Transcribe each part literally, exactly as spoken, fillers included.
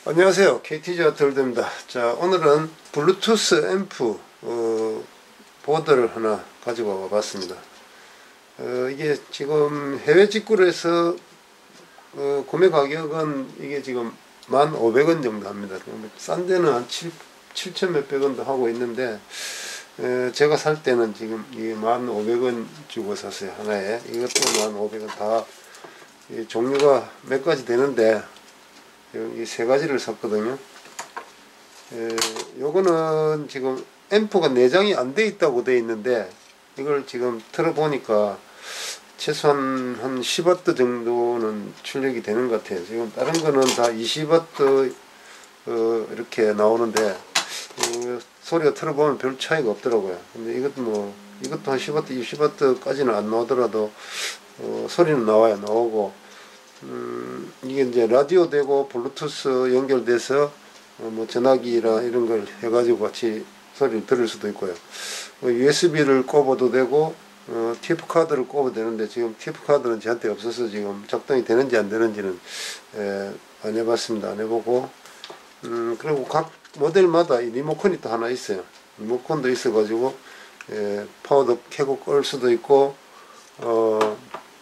안녕하세요, 케이티지 아트월드입니다. 자, 오늘은 블루투스 앰프 어, 보드를 하나 가지고 와봤습니다. 어, 이게 지금 해외 직구로 해서 어, 구매 가격은 이게 지금 만 오백 원 정도 합니다. 싼 데는 한 칠천 몇백 원도 하고 있는데 어, 제가 살 때는 지금 이게 만 오백 원 주고 샀어요. 하나에. 이것도 만 오백 원. 다 이 종류가 몇 가지 되는데 여기 세 가지를 샀거든요. 에, 요거는 지금 앰프가 내장이 안 돼 있다고 돼 있는데 이걸 지금 틀어보니까 최소한 한 십 와트 정도는 출력이 되는 것 같아요. 지금 다른 거는 다 이십 와트 어, 이렇게 나오는데 어, 소리가 틀어보면 별 차이가 없더라고요. 근데 이것도 뭐 이것도 한 십 와트, 이십 와트까지는 안 나오더라도 어, 소리는 나와요. 나오고 음, 이게 이제 라디오 되고 블루투스 연결돼서 어, 뭐 전화기라 이런 걸 해가지고 같이 소리를 들을 수도 있고요. 어, 유에스비를 꼽아도 되고 어, 티에프 카드를 꼽아도 되는데 지금 티에프 카드는 저한테 없어서 지금 작동이 되는지 안 되는지는 에, 안 해봤습니다. 안 해보고 음, 그리고 각 모델마다 이 리모컨이 또 하나 있어요. 리모컨도 있어가지고 에, 파워도 켜고 끌 수도 있고 어,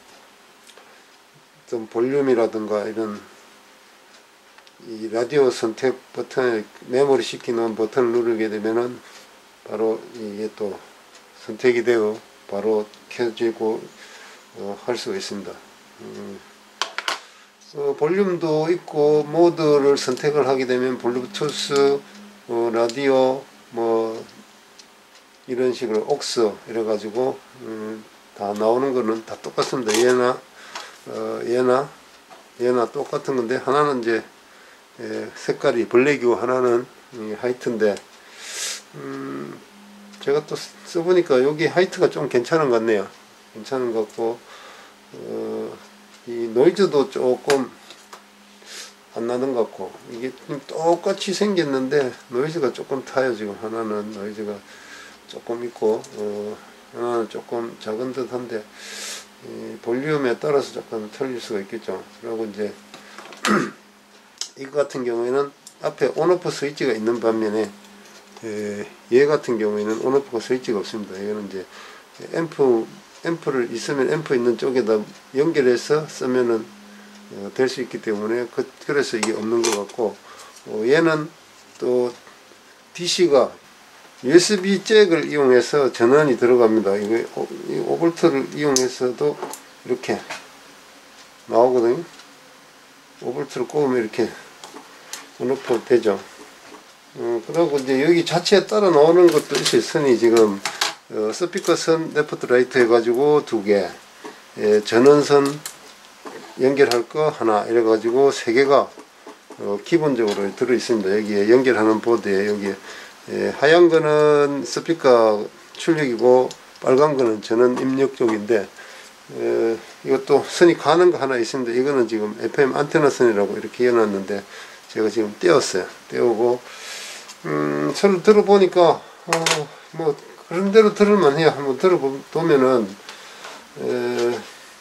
좀 볼륨이라든가 이런 이 라디오 선택 버튼을 메모리 시키는 버튼을 누르게 되면은 바로 이게 또 선택이 되어 바로 켜지고 어, 할 수가 있습니다. 음, 어, 볼륨도 있고 모드를 선택을 하게 되면 블루투스 어, 라디오 뭐 이런 식으로 옥스 이래 가지고 음, 다 나오는 거는 다 똑같습니다. 얘나 어, 얘나 얘나 똑같은 건데 하나는 이제 예, 색깔이 블랙이고 하나는 이 화이트인데 음, 제가 또 써보니까 여기 화이트가 좀 괜찮은 것 같네요. 괜찮은 것 같고 어, 이 노이즈도 조금 안 나는 것 같고 이게 똑같이 생겼는데 노이즈가 조금 타요. 지금 하나는 노이즈가 조금 있고 어, 하나는 조금 작은 듯 한데 이 볼륨에 따라서 조금 틀릴 수가 있겠죠. 그리고 이제 이거 같은 경우에는 앞에 온오프 스위치가 있는 반면에 에, 얘 같은 경우에는 온오프가 스위치가 없습니다. 이거는 이제 앰프 앰프를 있으면 앰프 있는 쪽에다 연결해서 쓰면은 어, 될 수 있기 때문에 그, 그래서 이게 없는 것 같고 어, 얘는 또 디씨가 유에스비 잭을 이용해서 전원이 들어갑니다. 이거 오 볼트를 이용해서도 이렇게 나오거든요. 오 볼트를 꼽으면 이렇게 온오프 되죠. 어, 그리고 이제 여기 자체에 따라 나오는 것도 있어요. 선이 지금 어, 스피커 선 레프트 라이트 해가지고 두 개, 예, 전원선 연결할 거 하나 이래가지고 세 개가 어, 기본적으로 들어 있습니다. 여기에 연결하는 보드에 여기에 예, 하얀 거는 스피커 출력이고 빨간 거는 전원 입력 쪽인데 에, 이것도 선이 가는 거 하나 있습니다. 이거는 지금 에프엠 안테나 선이라고 이렇게 해놨는데 제가 지금 떼었어요. 떼우고 음, 서로 들어보니까 어, 뭐 그런 대로 들을만 해요. 한번 들어보면은 에,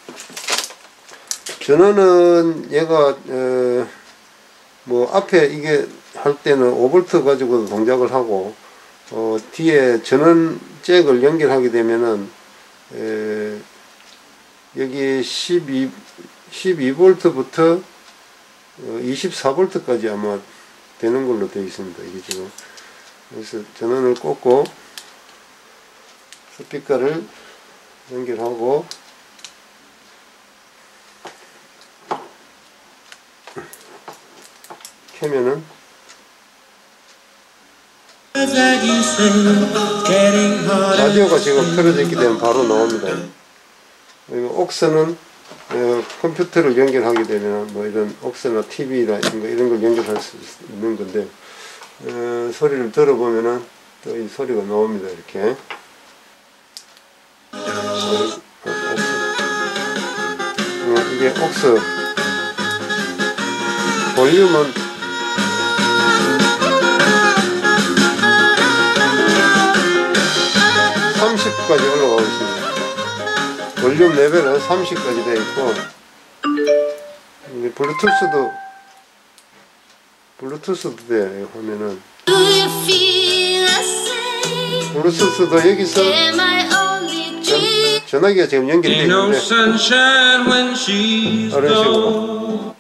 전원은 얘가 에, 뭐 앞에 이게 할 때는 오 볼트 가지고 동작을 하고 어, 뒤에 전원 잭을 연결하게 되면은 에, 여기 십이, 십이 볼트부터 어, 이십사 볼트까지 아마 되는 걸로 되어 있습니다. 이게 지금 그래서 전원을 꽂고 스피커를 연결하고 켜면은 라디오가 지금 틀어져 있기 때문에 바로 나옵니다. 그리고 옥스는 어, 컴퓨터를 연결하게 되면 뭐 이런 옥스나 티비나 이런 거 이런 걸 연결할 수 있는 건데 어, 소리를 들어보면은 또 이 소리가 나옵니다. 이렇게 어, 옥스 어, 이게 옥스 볼륨은 삼십까지 올라가고 있습니다. 볼륨 레벨은 삼십까지 되어 있고 블루투스도 블루투스도 돼. 화면은 블루투스도 여기서 전, 전화기가 지금 연결되어 있는데 이런 식으로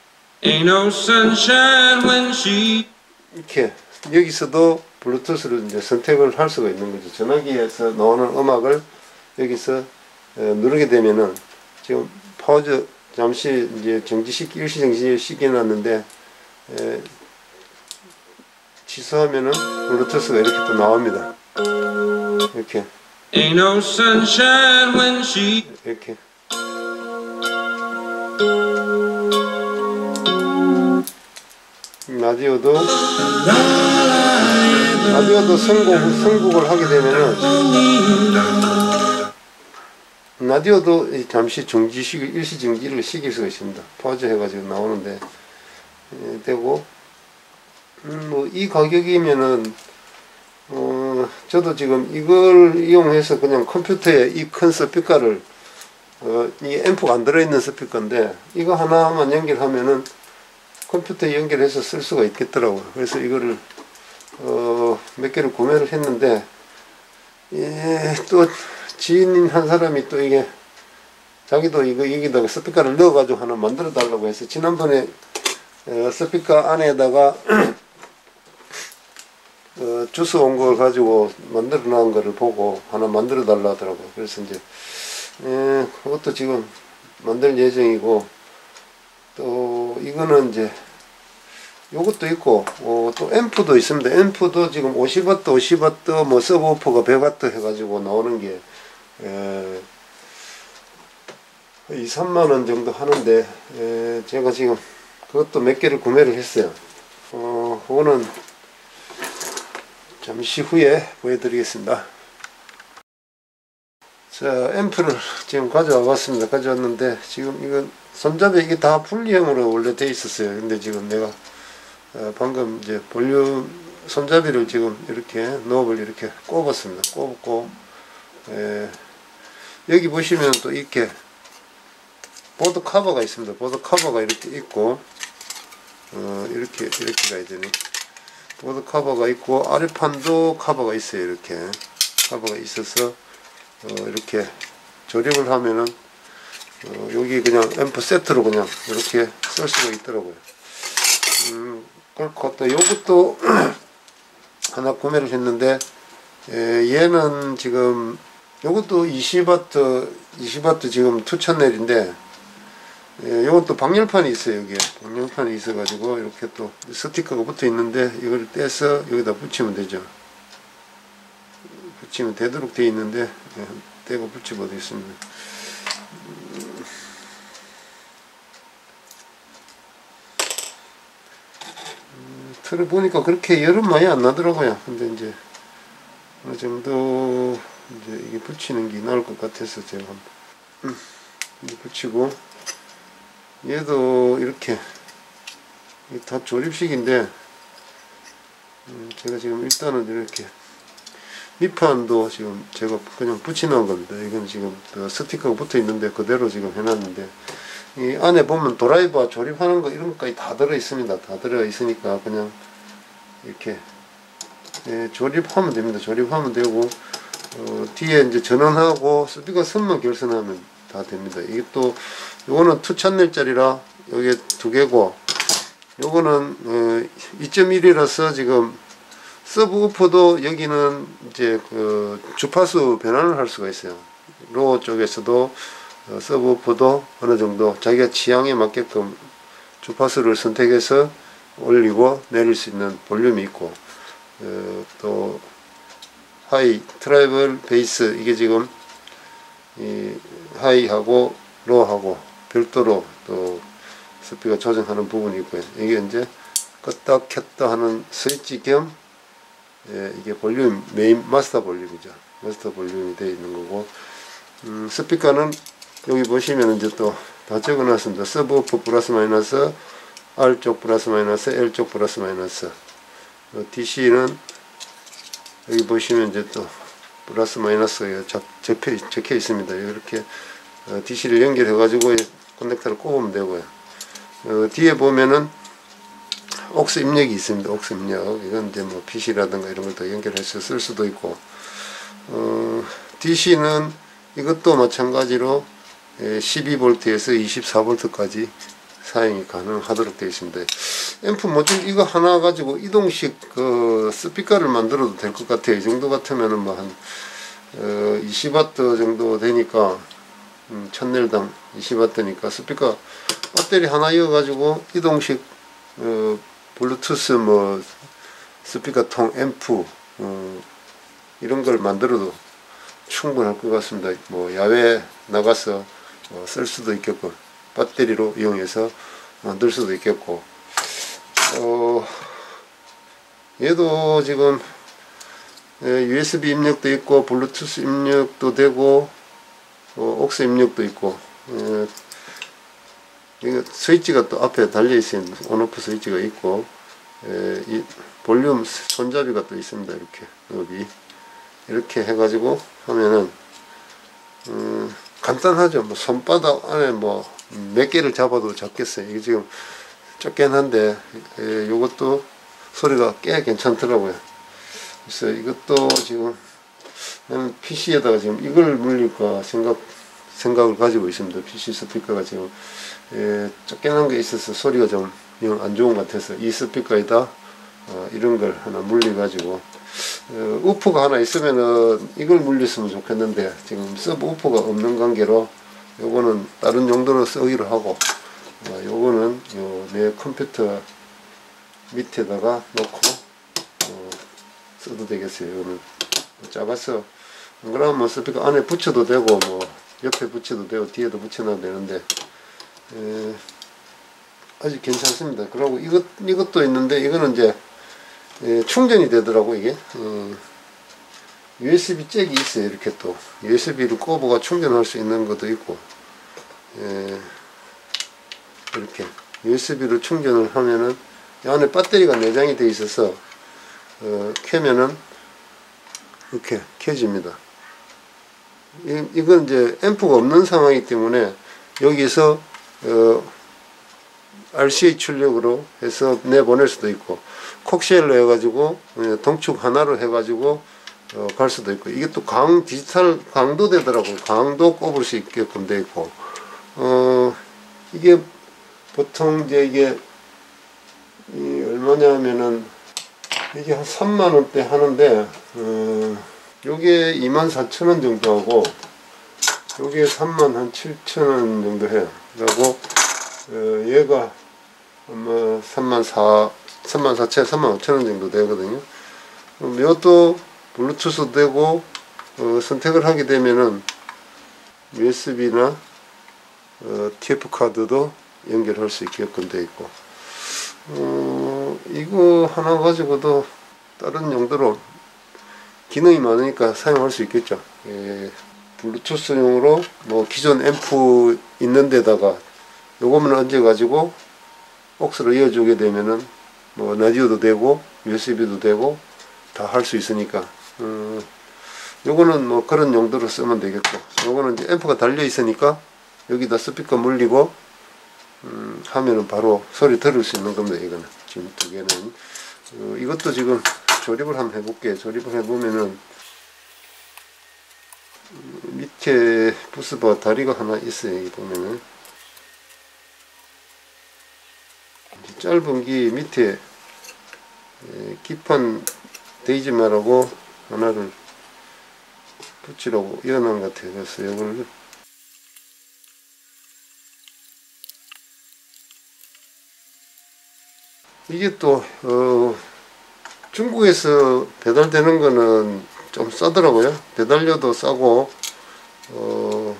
이렇게 여기서도 블루투스를 이제 선택을 할 수가 있는 거죠. 전화기에서 나오는 음악을 여기서 어, 누르게 되면은 지금 파우즈 잠시 이제 정지시키 일시 정지시켜 놨는데 에, 취소하면은 블루투스가 이렇게 또 나옵니다. 이렇게 이렇게 라디오도 라디오도 선곡, 선곡을 하게 되면은 라디오도 잠시 정지시 일시 정지를 시킬 수가 있습니다. 파우즈 해가지고 나오는데 예, 되고 음, 뭐 이 가격이면은 어 저도 지금 이걸 이용해서 그냥 컴퓨터에 이 큰 스피커를 어, 이 앰프가 안 들어있는 스피커인데 이거 하나만 연결하면은 컴퓨터에 연결해서 쓸 수가 있겠더라고요. 그래서 이거를 어, 몇 개를 구매를 했는데 예, 또 지인 한 사람이 또 이게 자기도 이거 여기다가 스피커를 넣어가지고 하나 만들어 달라고 해서 지난번에 어, 스피커 안에다가 어, 주스 온 걸 가지고 만들어 놓은 거를 보고 하나 만들어 달라 하더라고요. 그래서 이제 예, 그것도 지금 만들 예정이고 또 이거는 이제 요것도 있고 어, 또 앰프도 있습니다. 앰프도 지금 오십 와트 오십 와트 뭐 서브우퍼가 백 와트 해가지고 나오는 게 에, 이, 삼만 원 정도 하는데 에, 제가 지금 그것도 몇 개를 구매를 했어요. 어, 그거는 잠시 후에 보여드리겠습니다. 자, 앰프를 지금 가져와 봤습니다. 가져왔는데 지금 이건 손잡이 이게 다 분리형으로 원래 돼 있었어요. 근데 지금 내가 어, 방금 이제 볼륨 손잡이를 지금 이렇게 노브를 이렇게 꼽았습니다. 꼽고 에, 여기 보시면 또 이렇게 보드 커버가 있습니다. 보드 커버가 이렇게 있고 어, 이렇게 이렇게 가야 되네. 보드 커버가 있고 아래판도 커버가 있어요. 이렇게 커버가 있어서 어, 이렇게 조립을 하면은 어, 여기 그냥 앰프 세트로 그냥 이렇게 쓸 수가 있더라고요. 음, 그렇고 또 요것도 하나 구매를 했는데 에, 얘는 지금 요것도 이십 와트 이십 와트 지금 투 채널인데 예, 요것도 방열판이 있어요. 여기에 방열판이 있어 가지고 이렇게 또 스티커가 붙어 있는데 이걸 떼서 여기다 붙이면 되죠. 붙이면 되도록 되어 있는데 예, 떼고 붙이고 되어 있습니다. 음, 틀을 보니까 그렇게 열은 많이 안 나더라고요. 근데 이제 어느 정도 이제 이게 붙이는 게 나을 것 같아서 제가 음, 이제 붙이고 얘도 이렇게 다 조립식인데 음, 제가 지금 일단은 이렇게 밑판도 지금 제가 그냥 붙여놓은 겁니다. 이건 지금 스티커가 붙어 있는데 그대로 지금 해놨는데 이 안에 보면 드라이버 조립하는 거 이런 것까지 다 들어 있습니다. 다 들어 있으니까 그냥 이렇게 예, 조립하면 됩니다. 조립하면 되고 어, 뒤에 이제 전원하고 스피커 선만 결선하면 다 됩니다. 이게 또 요거는 투 채널짜리라 여기 두 개고 요거는 어, 이 점 일이라서 지금 서브우퍼도 여기는 이제 그 주파수 변환을 할 수가 있어요. 로우 쪽에서도 어, 서브우퍼도 어느 정도 자기가 취향에 맞게끔 주파수를 선택해서 올리고 내릴 수 있는 볼륨이 있고 어, 또 하이 트래블 베이스 이게 지금 이 하이하고 로우하고 별도로 또 스피커 조정하는 부분이 있고요. 이게 이제 껐다 켰다 하는 스위치 겸 예, 이게 볼륨 메인 마스터 볼륨이죠. 마스터 볼륨이 되어 있는 거고 음, 스피커는 여기 보시면 이제 또 다 적어 놨습니다. 서브우퍼 플러스 마이너스 R 쪽 플러스 마이너스 L 쪽 플러스 마이너스 어, 디씨는 여기 보시면 이제 또 플러스 마이너스가 적혀, 적혀 있습니다. 이렇게 어, 디씨를 연결해 가지고 커넥터를 꼽으면 되고요. 어, 뒤에 보면은 옥스 입력이 있습니다. 옥스 입력. 이건 이제 뭐 피씨라든가 이런 것도 연결해서 쓸 수도 있고, 어, 디씨는 이것도 마찬가지로 십이 볼트에서 이십사 볼트까지 사용이 가능하도록 되어 있습니다. 앰프 모듈 이거 하나 가지고 이동식 그 스피커를 만들어도 될 것 같아요. 이 정도 같으면은 뭐 한 어, 이십 와트 정도 되니까 음, 천 렐당 이십 와트니까 스피커 배터리 하나 이어 가지고 이동식 어, 블루투스 뭐 스피커 통 앰프 어, 이런 걸 만들어도 충분할 것 같습니다. 뭐 야외 나가서 어, 쓸 수도 있겠고 배터리로 이용해서 만들 수도 있겠고, 어, 얘도 지금 유에스비 입력도 있고 블루투스 입력도 되고 어, 옥스 입력도 있고, 에, 이거 스위치가 또 앞에 달려 있어요. 온오프 스위치가 있고, 에, 이 볼륨 손잡이가 또 있습니다. 이렇게 여기 이렇게 해가지고 하면은 음, 간단하죠. 뭐 손바닥 안에 뭐 몇 개를 잡아도 잡겠어요. 이게 지금 좁긴 한데 에, 요것도 소리가 꽤 괜찮더라고요. 그래서 이것도 지금 나는 피씨에다가 지금 이걸 물릴까 생각 생각을 가지고 있습니다. 피씨 스피커가 지금 에, 쫓겨난 게 있어서 소리가 좀 안 좋은 것 같아서 이 스피커에다 어, 이런 걸 하나 물려 가지고 어, 우프가 하나 있으면은 이걸 물렸으면 좋겠는데 지금 서브 우프가 없는 관계로 요거는 다른 용도로 쓰기로 하고, 어, 요거는 요 내 컴퓨터 밑에다가 놓고 어, 써도 되겠어요. 이거는 작아서 안 그러면 뭐 스피커 안에 붙여도 되고 뭐 옆에 붙여도 되고 뒤에도 붙여놔도 되는데 에, 아주 괜찮습니다. 그리고 이것 이것도 있는데 이거는 이제 에, 충전이 되더라고. 이게 어, 유에스비 잭이 있어요. 이렇게 또 유에스비를 꼽아가 충전할 수 있는 것도 있고, 에, 이렇게 유에스비로 충전을 하면은 이 안에 배터리가 내장이 되어 있어서 어, 켜면은 이렇게 켜집니다. 이, 이건 이제 앰프가 없는 상황이기 때문에 여기서 어, 알씨에이 출력으로 해서 내보낼 수도 있고, 콕쉘로 해가지고 동축 하나로 해가지고 어, 갈 수도 있고, 이게 또 강 디지털 강도 되더라고요. 강도 꼽을 수 있게끔 되어 있고, 어, 이게 보통 이제 이게 이 얼마냐면은 이게 한 삼만 원대 하는데, 어, 요게 이만 사천 원 정도 하고 요게 삼만 한 칠천 원 정도 해요. 그리고 어, 얘가 아마 삼만 사 삼만 사천 삼만 오천 원 정도 되거든요. 이것도 블루투스 되고 어, 선택을 하게 되면은 유에스비나 어, 티에프 카드도 연결할 수 있게끔 되어 있고, 어, 이거 하나 가지고도 다른 용도로 기능이 많으니까 사용할 수 있겠죠. 예, 블루투스용으로 뭐 기존 앰프 있는 데다가 요거만 얹어 가지고 옥스로 이어주게 되면은 뭐 라디오도 되고 유에스비도 되고 다 할 수 있으니까, 음, 요거는 뭐 그런 용도로 쓰면 되겠고, 요거는 이제 앰프가 달려 있으니까 여기다 스피커 물리고 음, 하면은 바로 소리 들을 수 있는 겁니다. 이거는 지금 두 개는 어, 이것도 지금 조립을 한번 해볼게요. 조립을 해보면은 밑에 부스바 다리가 하나 있어요. 여기 보면은 짧은 기 밑에 기판 데이지마라고 하나를 붙이라고 이어놓은 것 같아요. 그래서 이걸 이게 또 어, 중국에서 배달되는 거는 좀 싸더라고요. 배달료도 싸고 어,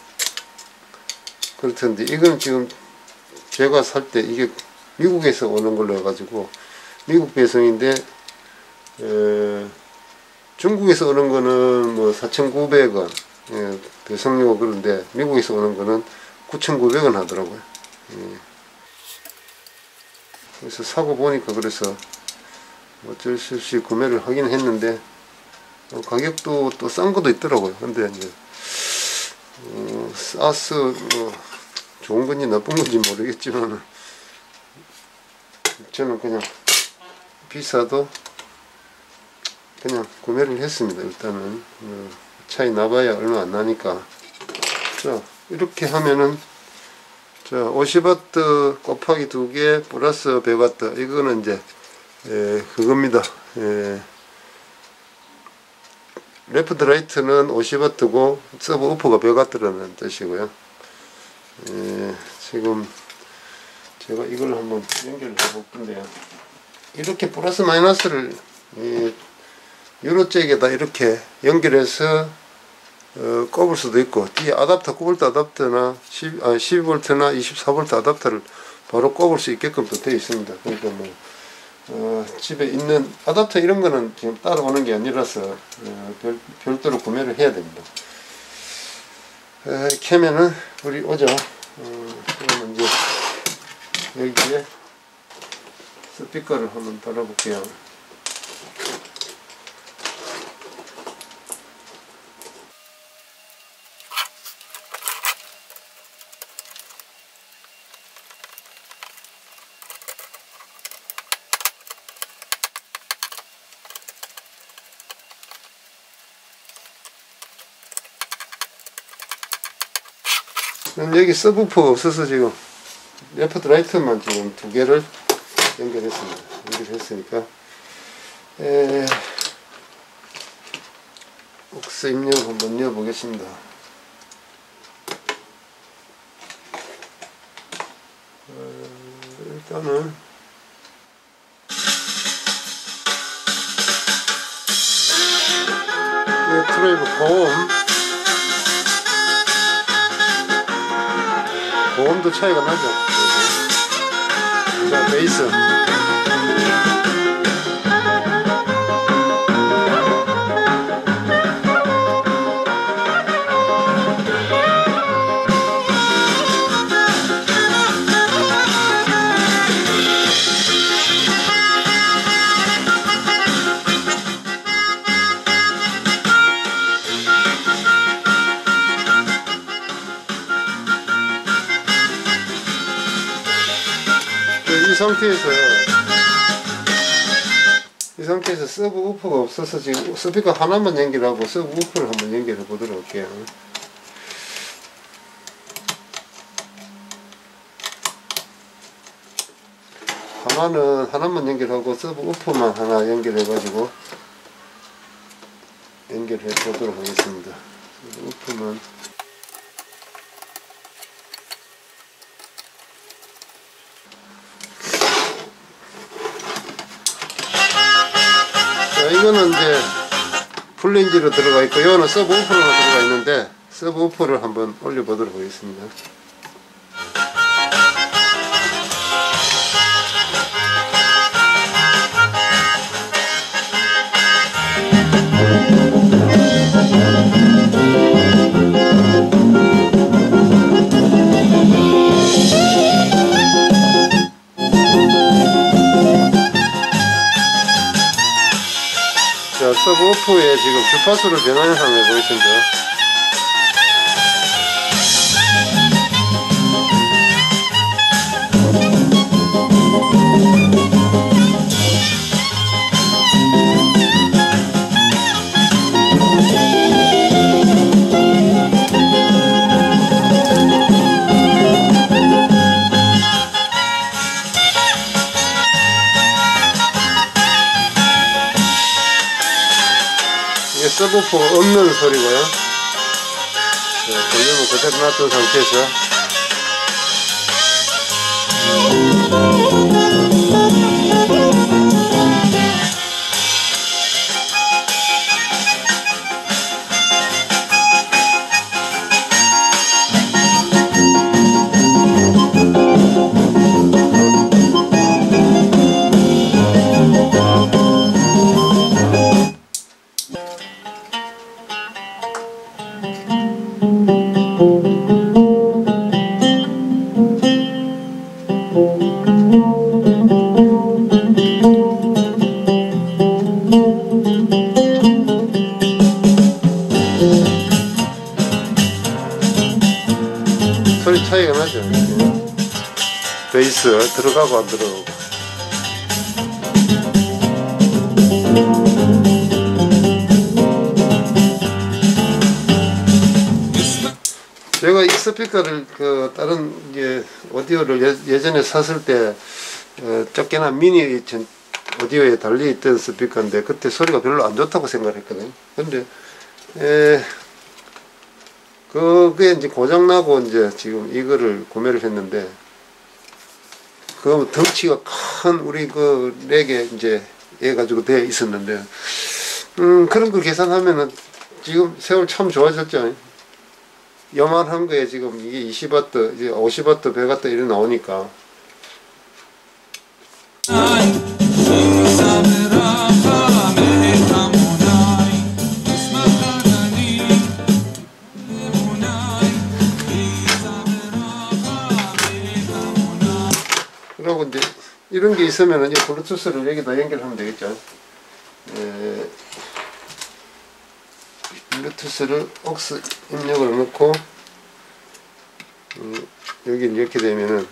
그렇던데 이건 지금 제가 살 때 이게 미국에서 오는 걸로 해가지고 미국 배송인데 에, 중국에서 오는 거는 뭐 사천구백 원 예, 배송료가 그런데 미국에서 오는 거는 구천구백 원 하더라고요. 예. 그래서 사고 보니까 그래서 어쩔 수 없이 구매를 하긴 했는데 어, 가격도 또 싼 것도 있더라고요. 근데 이제 어, 싸서 어, 좋은 건지 나쁜 건지 모르겠지만 저는 그냥 비싸도 그냥 구매를 했습니다. 일단은 어, 차이 나봐야 얼마 안 나니까. 자, 이렇게 하면은 자 오십 와트 곱하기 두 개 플러스 백 와트 이거는 이제 에, 그겁니다. 에, 레프트 라이트는 오십 와트고 서브 우퍼가 백 와트라는 뜻이고요. 에, 지금 제가 이걸 한번 연결을 해볼 건데요. 이렇게 플러스 마이너스를 이 유로잭에다 이렇게 연결해서 어, 꼽을 수도 있고, 뒤에 아답터 구 볼트 아답터나 십이 볼트나 이십사 볼트 아답터를 바로 꼽을 수 있게끔 또 되어 있습니다. 그러니까 뭐 어, 집에 있는 아답터 이런 거는 지금 따라오는 게 아니라서 어, 별, 별도로 구매를 해야 됩니다. 어, 이렇게 하면은 우리 오죠. 어, 그러면 이제 여기에 스피커를 한번 달아볼게요. 여기 서브우퍼가 없어서 지금 레프트 라이트만 지금 두 개를 연결했습니다. 연결했으니까 에... 옥스 입력 한번 넣어보겠습니다. 어, 일단은 트레이브 고음 고음도 차이가 나죠. 자, 베이스 이 상태에서 이 상태에서 서브 우퍼가 없어서 지금 스피커 하나만 연결하고 서브 우퍼를 한번 연결해 보도록 할게요. 하나는 하나만 연결하고 서브 우퍼만 하나 연결해 가지고 연결해 보도록 하겠습니다. 서브 우퍼만 이거는 이제 풀레인지로 들어가 있고, 이거는 서브 우퍼로 들어가 있는데 서브 우퍼를 한번 올려 보도록 하겠습니다. 자, 서브우퍼의 지금 주파수를 변하는 상황을 보이십니다. 서브우퍼 없는 소리고요. 자, 볼륨은 그대로 놔둔 상태에서 소리 차이가 나죠. 베이스 들어가고 안 들어가고. 스피커를 그 다른 이제 오디오를 예, 예전에 샀을 때 어, 쫓겨난 미니 전, 오디오에 달려있던 스피커인데 그때 소리가 별로 안 좋다고 생각했거든요. 근데 에, 그게 이제 고장나고 이제 지금 이거를 구매를 했는데 그 덩치가 큰 우리 그 렉에 이제 해 가지고 되어 있었는데 음 그런 걸 계산하면은 지금 세월 참 좋아졌죠. 요만한 거에 지금 이게 이십 와트, 이제 오십 와트, 백 와트 이래 나오니까. 그리고 이제 이런 게 있으면은 이제 블루투스를 여기다 연결하면 되겠죠. 에, 블루투스를 억스 입력을 넣고 음, 여기 이렇게 되면은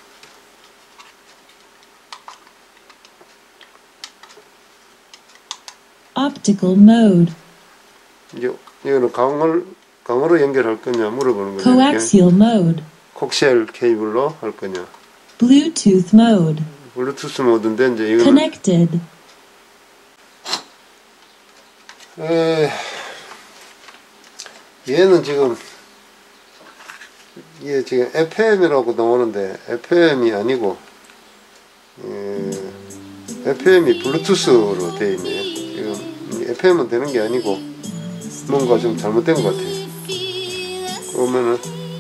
Optical mode. 이제 이거는 강을 강으로 연결할 거냐 물어보는 거죠. Coaxial mode. 콕시엘 케이블로 할 거냐. Bluetooth mode. 블루투스 모드인데 이제 이거는 Connected. 에, 얘는 지금 이게 지금 에프엠이라고 나오는데 에프엠이 아니고 에, 에프엠이 블루투스로 되어 있네요. 지금 에프엠은 되는 게 아니고 뭔가 좀 잘못된 것 같아요. 그러면은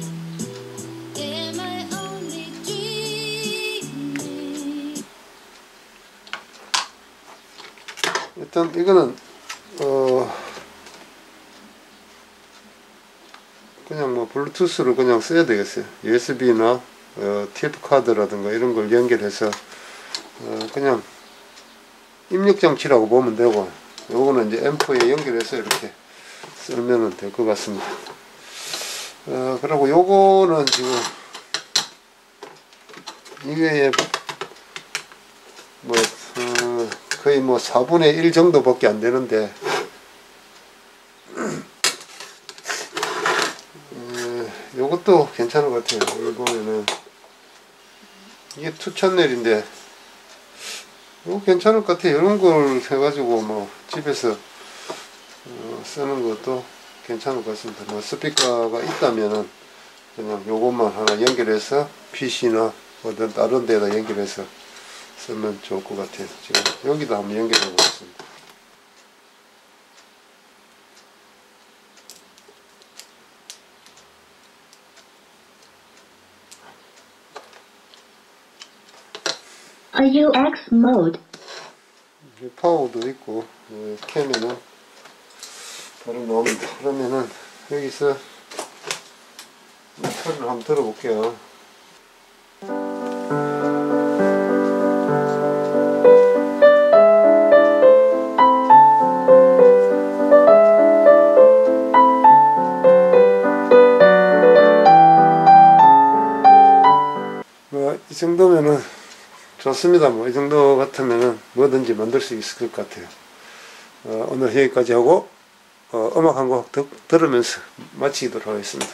일단 이거는 어 그냥 뭐 블루투스로 그냥 써야 되겠어요. 유에스비나 어, 티에프 카드라든가 이런 걸 연결해서 어, 그냥 입력 장치라고 보면 되고 요거는 이제 앰프에 연결해서 이렇게 쓰면 될 것 같습니다. 어, 그리고 요거는 지금 이게 뭐 어, 거의 뭐 사분의 일 정도밖에 안 되는데 요것도 괜찮은 것 같아요. 여기 보면은 이게 투 채널인데 이거 괜찮을 것 같아요. 이런 걸 해가지고 뭐 집에서 어 쓰는 것도 괜찮을 것 같습니다. 뭐 스피커가 있다면은 그냥 요것만 하나 연결해서 피시나 어떤 다른 데다 연결해서 쓰면 좋을 것 같아요. 지금 여기다 한번 연결해 보겠습니다. 유엑스 mode. 파워도 있고 예, 캠에는 바로 나옵니다. 그러면은 여기서 소리를 한번 들어볼게요. 뭐 이 정도면은 좋습니다. 뭐 이 정도 같으면은 뭐든지 만들 수 있을 것 같아요. 어, 오늘 여기까지 하고 어, 음악 한 곡 들으면서 마치도록 하겠습니다.